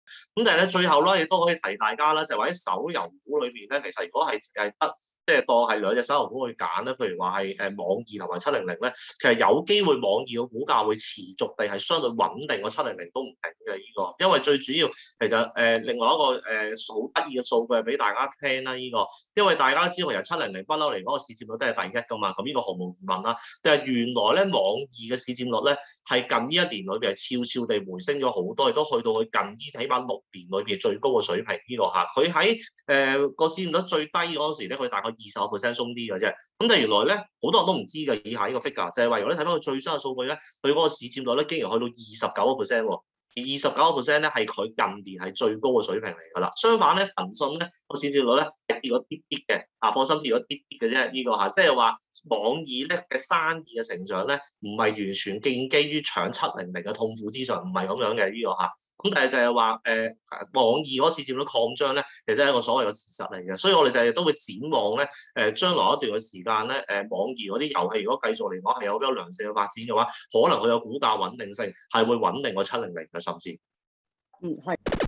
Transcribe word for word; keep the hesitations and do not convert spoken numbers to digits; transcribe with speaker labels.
Speaker 1: 咁但係咧最後咧亦都可以提大家啦，就係話喺手遊股裏邊咧，其實如果係係得即係當係兩隻手遊股去揀咧，譬如話係誒網易同埋七零零咧，其實有機會網易嘅股價會持續地係相對穩定過七零零都唔定嘅呢個，因為最主要其實誒、呃、另外一個誒好得意嘅數據係俾大家聽啦，呢、這個因為大家知道由七零零不嬲嚟嗰個市佔率都係第一㗎嘛，咁呢個毫無疑問啦。但係原來咧網易嘅市佔率咧係近呢一年裏邊係悄悄地回升咗好多，亦都去到佢近呢起碼六年裏邊最高嘅水平呢、這個嚇。佢喺誒個市佔率最低嗰陣時咧，佢大概二十個 percent 鬆啲嘅啫。咁但係原來咧好多人都唔知嘅以下呢個 figure，就係話如果你睇翻佢最新嘅數據咧，佢嗰個市佔率咧竟然去到二十九個 percent 喎。而二十九個 percent 咧係佢近年係最高嘅水平嚟㗎啦。相反咧，騰訊咧個市佔率咧係跌咗啲啲嘅，啊放心跌咗啲啲嘅啫。呢、這個嚇，即係話網易咧嘅生意嘅成長咧，唔係完全建基於搶七零零嘅痛苦之上，唔係咁樣嘅呢、這個嚇。咁但係就係話誒網易嗰個市佔率擴張咧，其實都係一個所謂嘅事實嚟嘅。所以我哋就係都會展望咧誒、呃、將來一段嘅時間咧誒、呃、網易嗰啲遊戲如果繼續嚟講係有比較良性嘅發展嘅話，可能佢有股價穩定性係會穩定過七零零嘅甚至。
Speaker 2: 嗯，係。